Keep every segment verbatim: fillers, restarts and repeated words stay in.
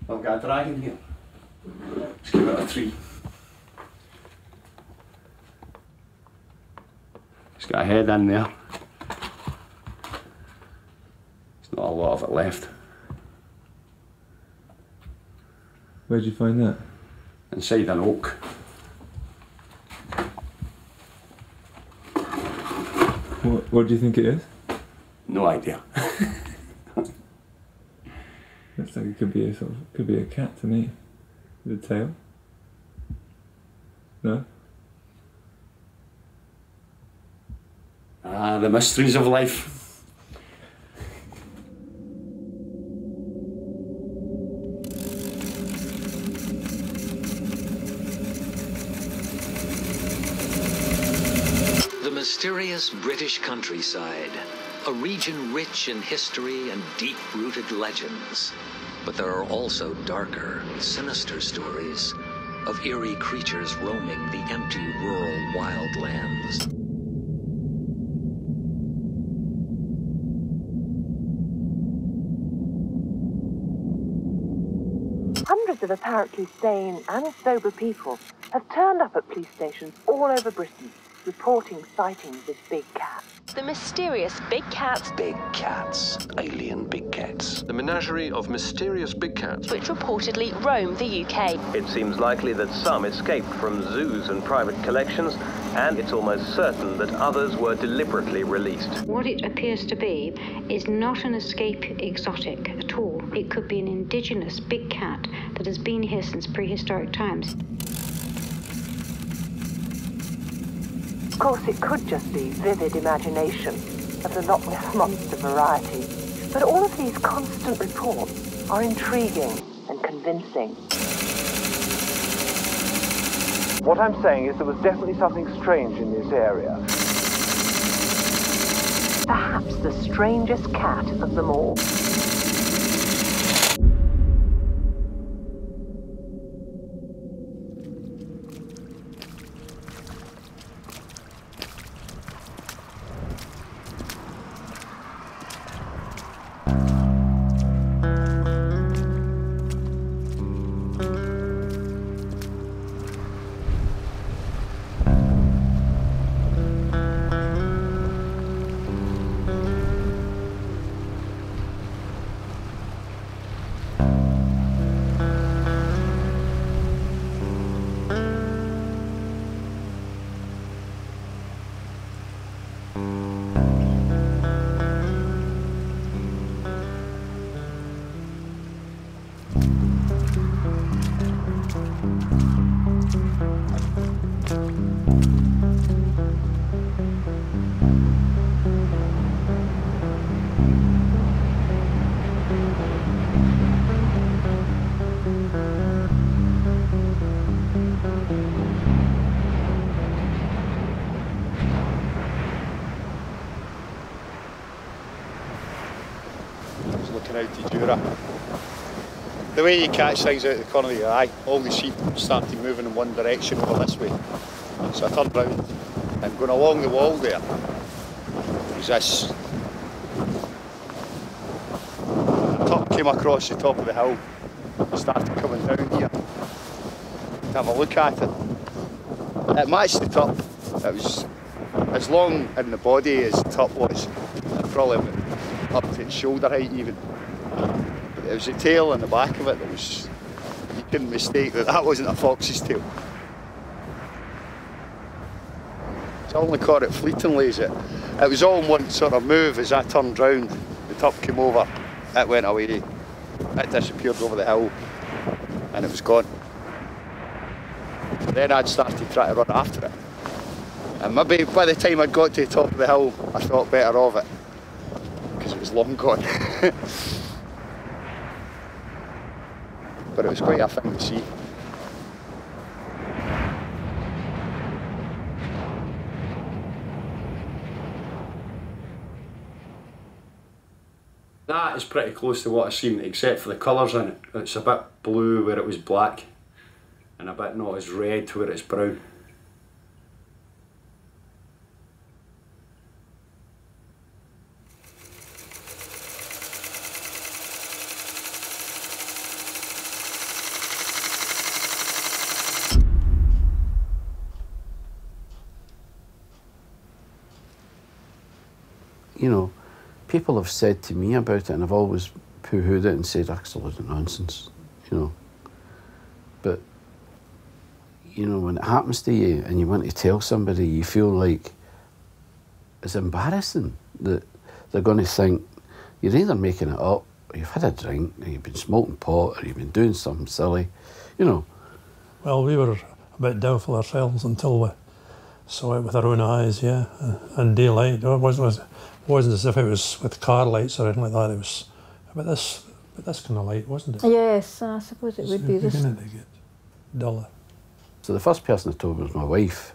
I've got a dragon here. Let's give it a three. It's got a head in there. There's not a lot of it left. Where'd you find that? Inside an oak. What, what do you think it is? No idea. Looks like it could be a sort of, could be a cat to me, with a tail. No? Ah, the mysteries of life. The mysterious British countryside, a region rich in history and deep-rooted legends. But there are also darker, sinister stories of eerie creatures roaming the empty rural wildlands. Hundreds of apparently sane and sober people have turned up at police stations all over Britain, reporting sightings of big cats. The mysterious big cats. Big cats. Alien big cats. The menagerie of mysterious big cats. Which reportedly roam the U K. It seems likely that some escaped from zoos and private collections, and it's almost certain that others were deliberately released. What it appears to be is not an escape exotic at all. It could be an indigenous big cat that has been here since prehistoric times. Of course, it could just be vivid imagination of the Loch Ness Monster variety, but all of these constant reports are intriguing and convincing. What I'm saying is there was definitely something strange in this area. Perhaps the strangest cat of them all. The way you catch things out of the corner of your eye, all the sheep started moving in one direction over this way. So I turned round and going along the wall there was this. The top came across the top of the hill and started coming down here to have a look at it. It matched the top. It was as long in the body as the top was. It probably went up to its shoulder height even. It was the tail and the back of it that was, you couldn't mistake that that wasn't a fox's tail. So I only caught it fleetingly as it, it was all in one sort of move. As I turned round, the top came over, it went away, it disappeared over the hill and it was gone. Then I'd started trying to run after it. And maybe by the time I'd got to the top of the hill, I thought better of it, because it was long gone. But it was quite a thing to see. That is pretty close to what I've seen, except for the colours in it. It's a bit blue where it was black, and a bit not as red where it's brown. you know, people have said to me about it, and I've always poo-hooed it and said, that's a load of nonsense, you know. But, you know, when it happens to you and you want to tell somebody, you feel like it's embarrassing that they're going to think you're either making it up, or you've had a drink, or you've been smoking pot, or you've been doing something silly, you know. Well, we were a bit doubtful ourselves until we saw it with our own eyes, yeah, and daylight. It wasn't, it wasn't as if it was with car lights or anything like that. It was about this, about this kind of light, wasn't it? Yes, I suppose it would be this. Beginning to get duller. So the first person I told was my wife.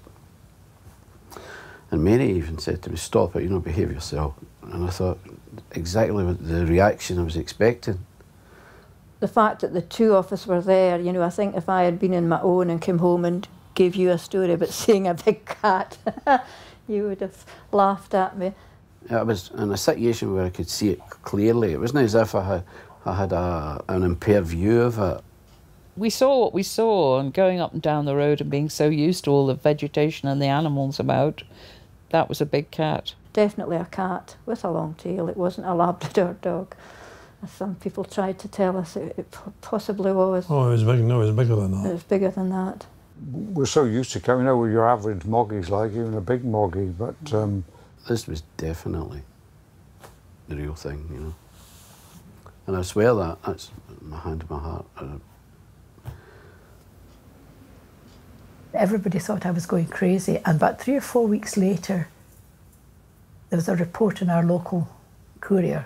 And Mary even said to me, stop it, you know, behave yourself. And I thought, exactly what the reaction I was expecting. The fact that the two of us were there, you know, I think if I had been in my own and came home and gave you a story about seeing a big cat, you would have laughed at me. I was in a situation where I could see it clearly. It wasn't as if I had, I had a, an impaired view of it. We saw what we saw, and going up and down the road and being so used to all the vegetation and the animals about, that was a big cat. Definitely a cat with a long tail. It wasn't a Labrador dog, as some people tried to tell us it, it possibly was. Oh, it was big. No, it was bigger than that. It was bigger than that. We're so used to coming out with your average moggies, like even a big moggie, but um, this was definitely the real thing, you know. And I swear that that's my hand to my heart. Everybody thought I was going crazy, and about three or four weeks later, there was a report in our local courier,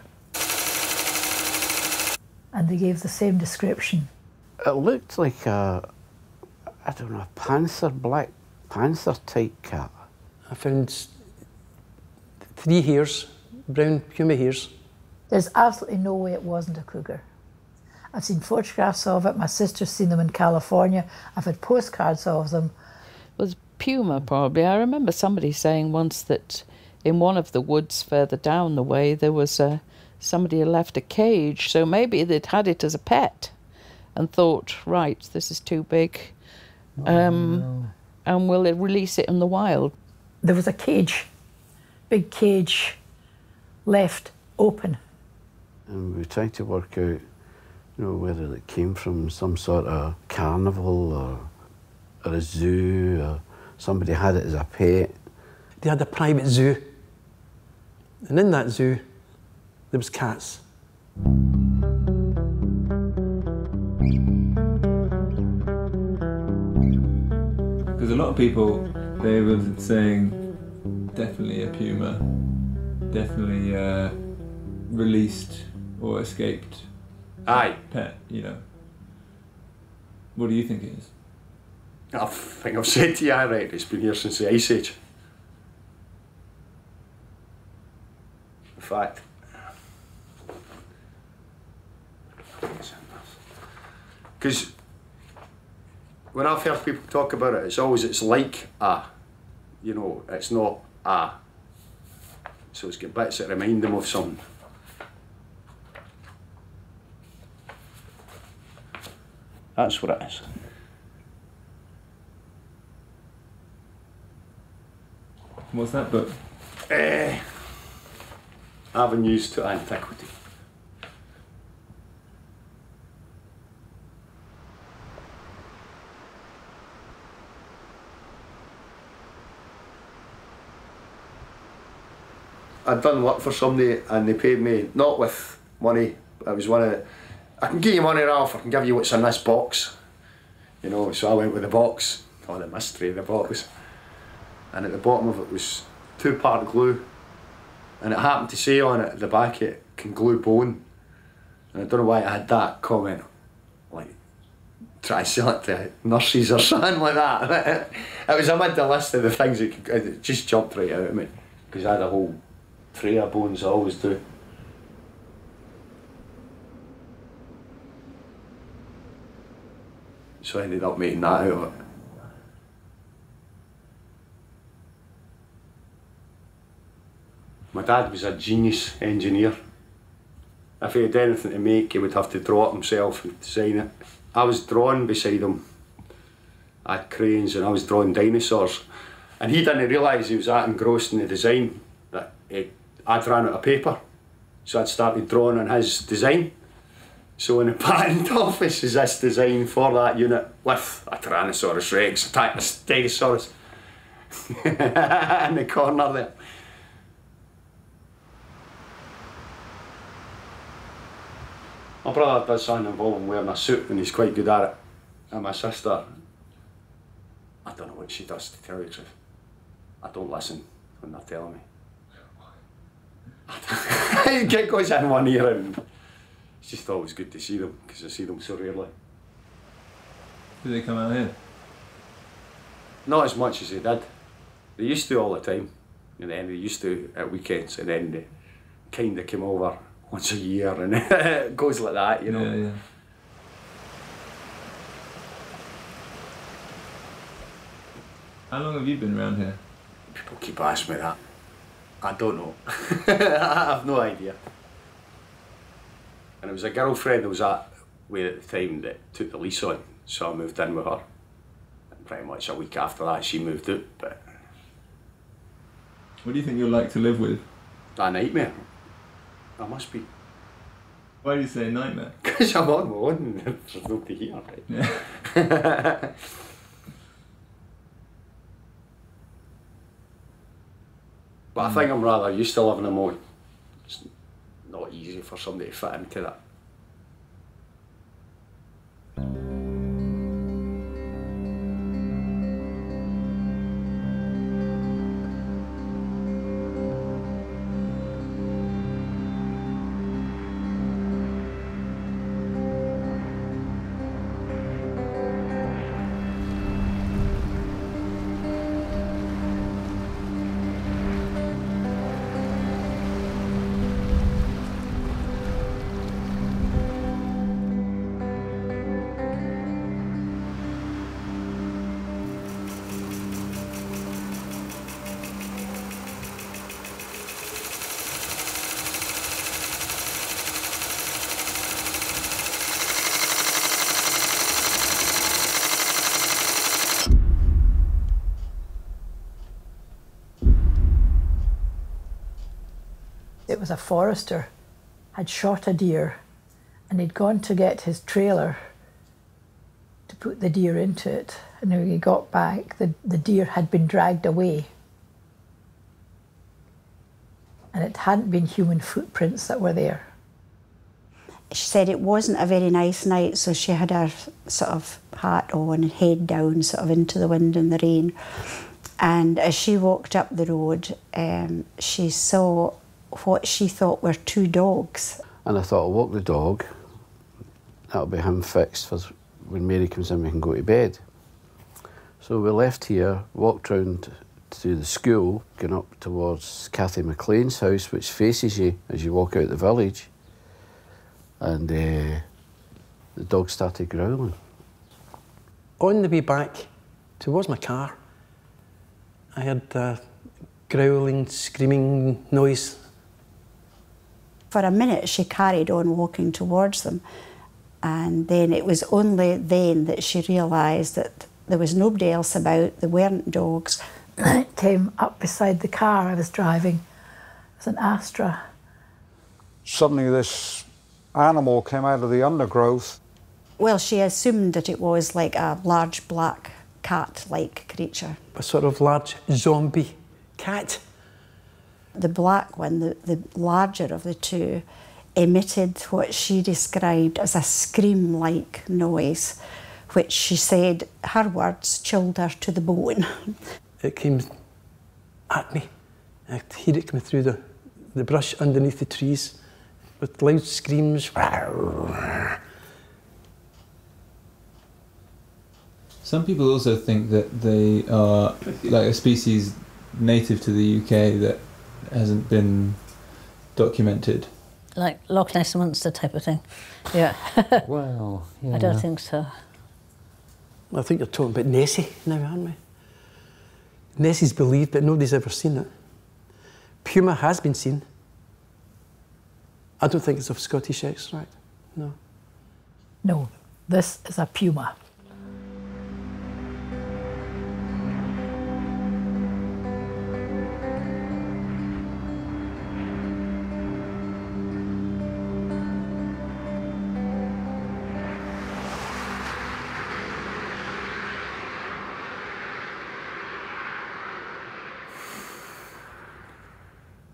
and they gave the same description. It looked like a, I don't know, a panther, black panther type cat. I found three hairs, brown puma hairs. There's absolutely no way it wasn't a cougar. I've seen photographs of it. My sister's seen them in California. I've had postcards of them. It was puma, probably. I remember somebody saying once that in one of the woods further down the way there was a, somebody had left a cage, so maybe they'd had it as a pet and thought, right, this is too big, um, oh, no. and we'll release it in the wild. There was a cage, big cage, left open. And we tried to work out, you know, whether it came from some sort of carnival or, or a zoo, or somebody had it as a pet. They had a private zoo, and in that zoo, there was cats. Because a lot of people, they were saying, definitely a puma, definitely uh, released or escaped. Aye. Pet, you know. What do you think it is? I think I've said to you, I reckon it's been here since the Ice Age. In fact, because when I've heard people talk about it, it's always, it's like a, you know, it's not a. So it's got bits that remind them of something. That's what it is. What's that book? Uh, Avenues to Antiquity. I'd done work for somebody and they paid me, not with money, it was one of the, I can give you money, Ralph, I can give you what's in this box. You know, so I went with the box, oh the mystery of the box. And at the bottom of it was two-part glue. And it happened to say on it, at the back, it can glue bone. And I don't know why I had that comment, like, try to sell it to nurses or something like that. It was amid the list of the things that could, it just jumped right out at me. Because I had a whole tray of bones, I always do. So I ended up making that out of it. My dad was a genius engineer. If he had anything to make, he would have to draw it himself and design it. I was drawing beside him. I had cranes and I was drawing dinosaurs. And he didn't realise he was that engrossed in the design that he I'd ran out of paper, so I'd started drawing on his design. So in the patent office is this design for that unit with a Tyrannosaurus Rex, a Stegosaurus in the corner there. My brother does something involving wearing a suit and he's quite good at it. And my sister, I don't know what she does, to tell you the truth. I don't listen when they're telling me. It goes in one ear and it's just always good to see them because I see them so rarely. Do they come out here? Not as much as they did. They used to all the time, and then they used to at weekends, and then they kind of came over once a year, and it goes like that, you know. Yeah, yeah. How long have you been around here? People keep asking me that. I don't know. I have no idea. And it was a girlfriend that was at with at the time that took the lease on, so I moved in with her. And pretty much a week after that, she moved out. But what do you think you're like to live with? A nightmare. I must be. Why do you say nightmare? Because I'm on my own. There's nobody here, right? Yeah. But I think I'm rather used to living on my own. It's not easy for somebody to fit into that. It was a forester, had shot a deer, and he'd gone to get his trailer to put the deer into it. And when he got back, the, the deer had been dragged away. And it hadn't been human footprints that were there. She said it wasn't a very nice night, so she had her sort of hat on and head down sort of into the wind and the rain. And as she walked up the road, um, she saw what she thought were two dogs. And I thought, I'll walk the dog, that'll be him fixed for when Mary comes in we can go to bed. So we left here, walked round to the school, going up towards Cathy McLean's house, which faces you as you walk out the village, and uh, the dog started growling. On the way back towards my car, I heard a growling, screaming noise. For a minute she carried on walking towards them, and then it was only then that she realised that there was nobody else about, there weren't dogs. And it came up beside the car I was driving. It was an Astra. Suddenly this animal came out of the undergrowth. Well, she assumed that it was like a large black cat-like creature. A sort of large zombie cat. The black one, the, the larger of the two, emitted what she described as a scream-like noise, which she said, her words, chilled her to the bone. It came at me. I could hear it coming through the, the brush underneath the trees with loud screams. Some people also think that they are like a species native to the U K that hasn't been documented. Like Loch Ness Monster type of thing. Yeah. Well, I don't think so. I think you're talking about Nessie now, aren't we? Nessie's believed, but nobody's ever seen it. Puma has been seen. I don't think it's of Scottish extract, no. No, this is a puma.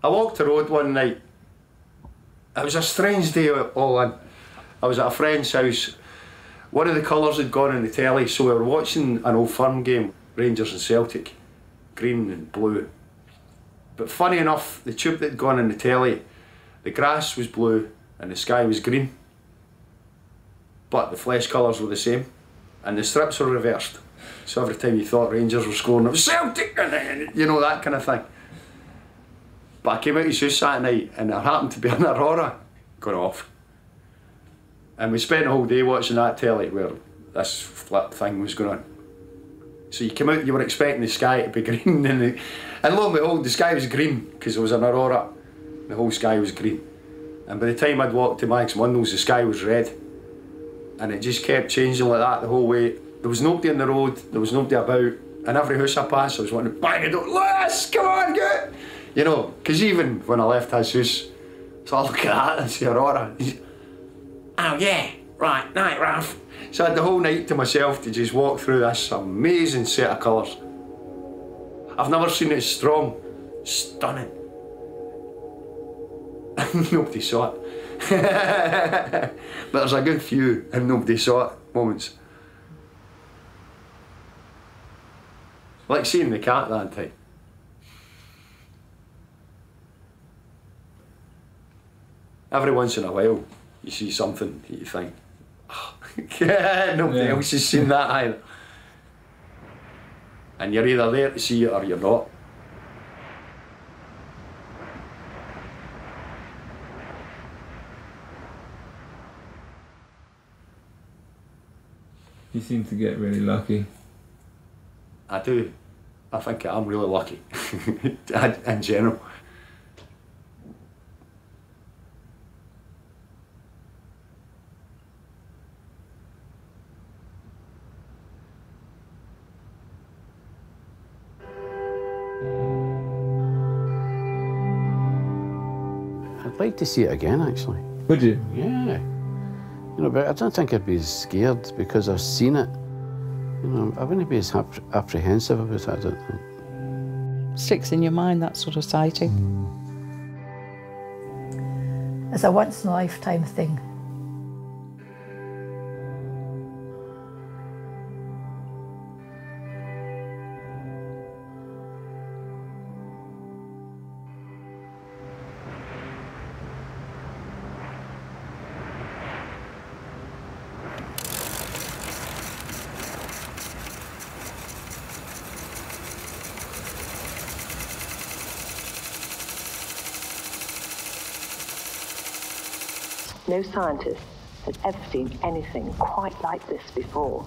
I walked the road one night. It was a strange day all in. I was at a friend's house. One of the colours had gone on the telly, so we were watching an Old Firm game, Rangers and Celtic, green and blue. But funny enough, the tube that had gone on the telly, the grass was blue and the sky was green. But the flesh colours were the same, and the strips were reversed. So every time you thought Rangers were scoring, it was Celtic, you know, that kind of thing. But I came out of his house that night and there happened to be an aurora going off. And we spent the whole day watching that telly where this flip thing was going on. So you came out, you were expecting the sky to be green, and, the, and lo and behold, the sky was green because there was an aurora. The whole sky was green. And by the time I'd walked to Mike's windows, the sky was red. And it just kept changing like that the whole way. There was nobody on the road, there was nobody about. And every house I passed, I was wanting to bang the door, Lewis, come on, get it! You know, because even when I left his house, so I look at that and see aurora. Oh yeah, right, night Ralph. So I had the whole night to myself to just walk through this amazing set of colours. I've never seen it as strong, stunning. And nobody saw it. But there's a good few and nobody saw it moments. Like seeing the cat that time. Every once in a while, you see something that you think, oh, yeah, nobody yeah. else has seen that either. And you're either there to see it or you're not. You seem to get really lucky. I do. I think I'm really lucky, in general. I'd like to see it again, actually. Would you? Yeah. You know, but I don't think I'd be scared because I've seen it. You know, I wouldn't be as ap apprehensive about it, I don't think. Sticks in your mind, that sort of sighting? It's a once-in-a-lifetime thing. No scientist has ever seen anything quite like this before.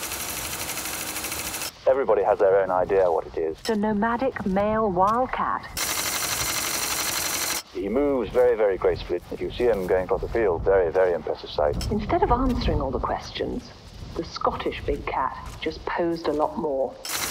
Everybody has their own idea what it is. It's a nomadic male wildcat. He moves very, very gracefully. If you see him going across the field, very, very impressive sight. Instead of answering all the questions, the Scottish big cat just posed a lot more.